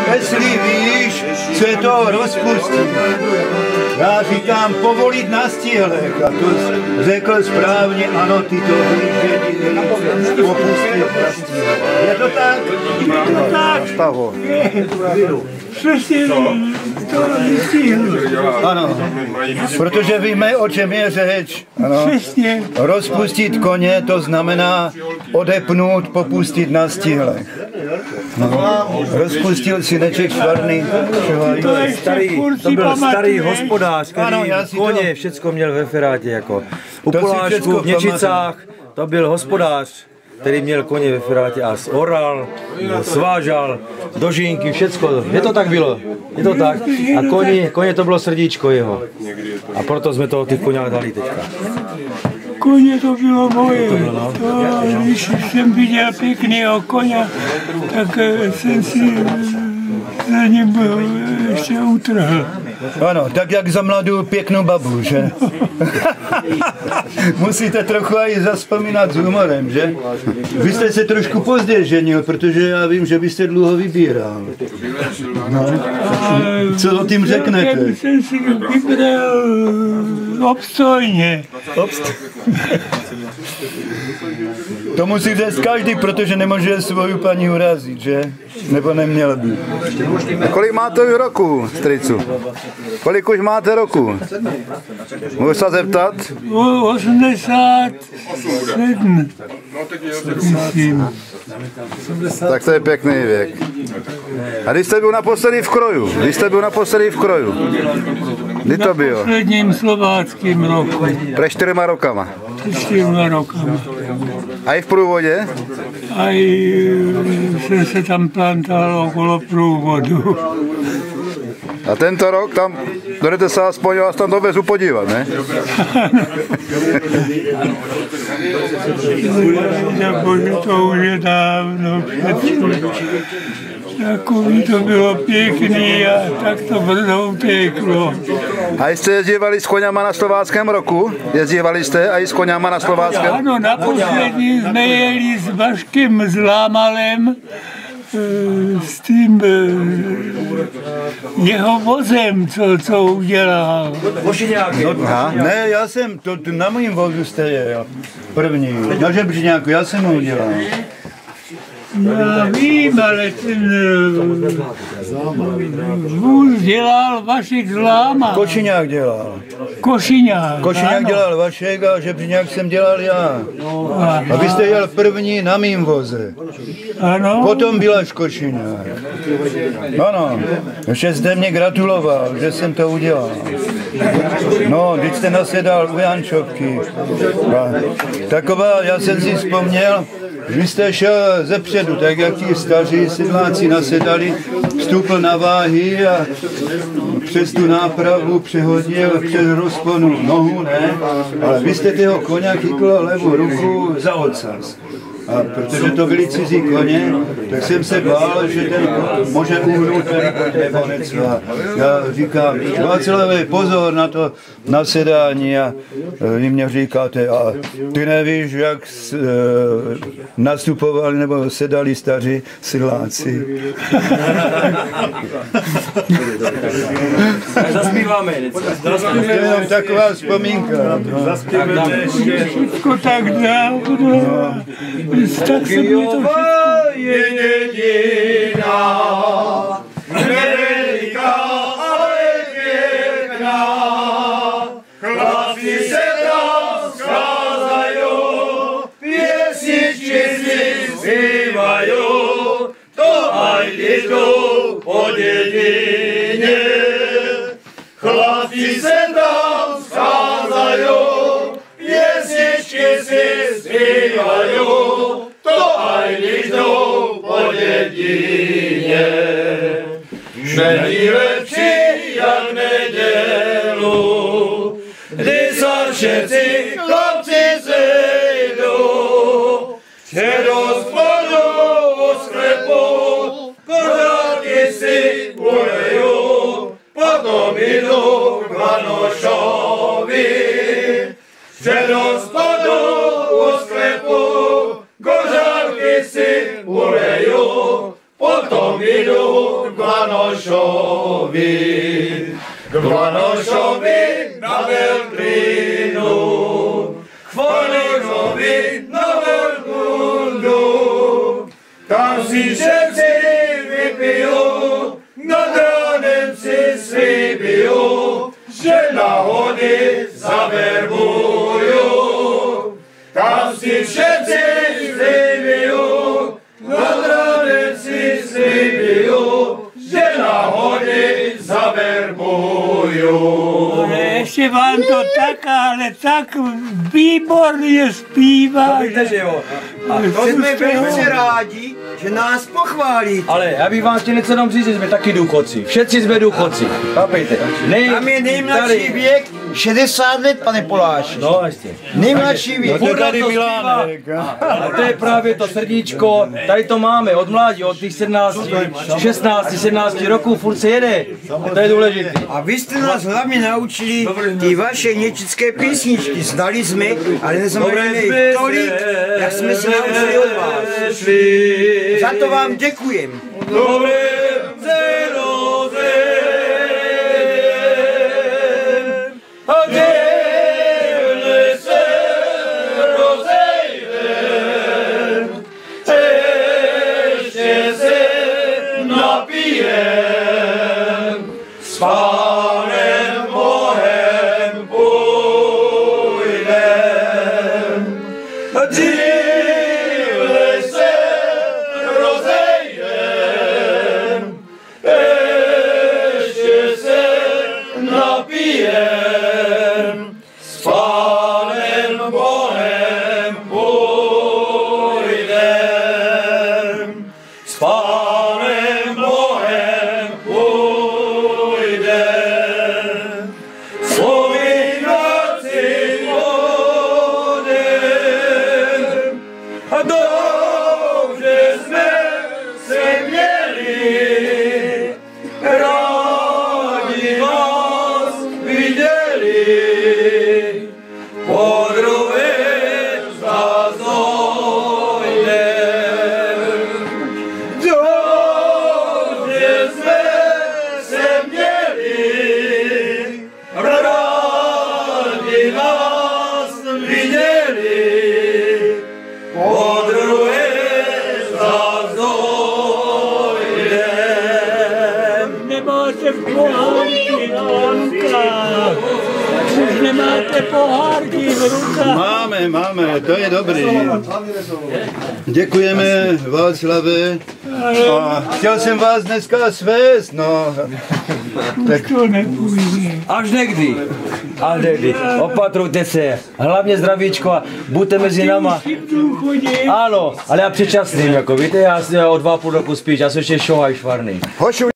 jestli víš, co je to rozpustit. Já říkám povolit na stihlech a to řekl správně, ano, ty to víš, že popustit na stihlech. Je to tak? Je to tak? Stavo. Přesně to vystihl. Ano, protože víme, o čem je řeč. Ano. Přesně. Rozpustit koně, to znamená odepnout, popustit na stihlech. No. Rozpustil Syneček Švarný. To byl starý hospodář, který koně všecko měl ve ferátě. Jako. U Polášku v Něčicách to byl hospodář, který měl koně ve ferátě a oral, svážal, dožínky, všecko. Je to tak bylo? Je to tak? A koně to bylo srdíčko jeho. A proto jsme to těch koňách dali teďka. Koně to bylo moje. Když jsem viděl pěkného koně, tak jsem si za ním ještě utrhl. Ano, tak jak za mladou pěknou babu, že? Musíte trochu i zaspomínat s humorem, že? Vy jste se trošku později ženil, protože já vím, že byste dlouho vybíral. No. Co o tím řeknete? Já jsem si vybral obstojně. To musí říct každý, protože nemůže svoji paní urazit, že? Nebo neměl by. A kolik máte už roku, strýcu? Kolik už máte roku? Můžu se zeptat? 87. Myslím. Tak to je pěkný věk. A když jste byl naposledy v Kroju? Kdy to bylo? V posledním slováckém roku. Pre 4 rokama. 4 rokama. A i v průvodě? A jsem se tam plantal okolo průvodu. A tento rok tam jdete se aspoň vás tam dovezu podívat, ne? Bože, to už je dávno předtím. Takový to bylo pěkný a tak to brzo uteklo. A jste jezdívali s koněma na slováckém roku? Jezdívali jste a i s koněma na slováckém? Ano, naposledy jsme jeli s Vaškem Zlámalem s tím jeho vozem, co udělal. Ne, já jsem, to na mým vozu jste jel, první, na žebříňáku, já jsem ho udělal. Já vím, ale ten vůz dělal Vašek Zlámal. Košiňák dělal. Košiňák dělal Vašek a žebříňák jsem dělal já. A vy jste jel první na mým voze. Ano. Potom byl až Košiňák. Ano, ještě jste mě gratuloval, že jsem to udělal. No, když jste nasedal u Jančovky. Taková, já jsem si vzpomněl, vy jste šel zepředu, tak jak ti staří sedláci nasedali, vstoupil na váhy a přes tu nápravu přehodil přes rozponu nohu, ne? Ale vy jste toho koně chytl levou ruku za ocas. A protože to byli cizí koně, tak jsem se bál, že ten může uhnout ten nebo něco. Já říkám, Václavé, pozor na to nasedání a vy mě říkáte, a ty nevíš, jak nastupovali nebo sedali staří sedláci. Zaspíváme. To je jenom taková vzpomínka. Všechno tak dávno. Tak se mě to všechno... je jediná, neveliká, ale pěkná. Chlapci se tam scházají, pěsničky si zpívají, to aj jdou po dědině. Chlapci se tam scházají, pěsničky si zpívají, to aj jdou po dědině. Není lepší jak nedělu, kdy se všetci chlapci sejdou. Že do spodu o sklepu kořátky si ulejou, potom jdou k Vanošovi. Že do spodu o sklepu kořátky si ulejou, potom jdou k Vanošovi na Velklinu, k Vanošovi na Velkundu, tam si všetci vypiju, nad ránem si slíbiju, že na hody zaverbujú. Tam si všetci slíbiju, nad ránem si slíbiju, že na hody zaverbujú. Ještě vám to tak, ale tak výborně zpívá. Víte, že jo. A to jsme velice rádi, že nás pochválíte. Ale já bych vám chtěl něco jenom říct, že jsme taky důchodci. Všetci jsme důchodci. Chápejte? Tam je nejmladší věk 60 let, pane Poláši. No, ještě. Nejmladší věk. To je tady Milánek. A to je právě to srdíčko, tady to máme od mládí, od těch 17 roků, furt se jede. To je důležité. A vy jste nás hlavně naučili ty vaše něčické písničky. Znali jsme, ale neznamenali tolik, jak jsme se naučili od vás. Za to vám děkujem. S Pánem Bohem půjdem, díle se rozejdem, ještě se napijem. S Pánem Bohem půjdem, s Pánem Bohem půjdem, vzpomínat budem. A dobře jsme se měli, rádi vás viděli, podruhé zas dojdem. Dobře jsme se měli, rádi vás viděli, podruhé zas dojdem. Nemáte pohárky v rukách. Už nemáte pohárky v rukách. Máme, to je dobrý. Děkujeme, Václave. A chtěl jsem vás dneska svést, no. Tak To nepůjde. Až někdy. Opatrujte se. Hlavně zdravíčko a buďte mezi náma. Jsi v důchodě. Ano, ale já předčasným, jako víte, já o 2,5 roku spíš, já jsem ještě šohaj švarný. Hošu,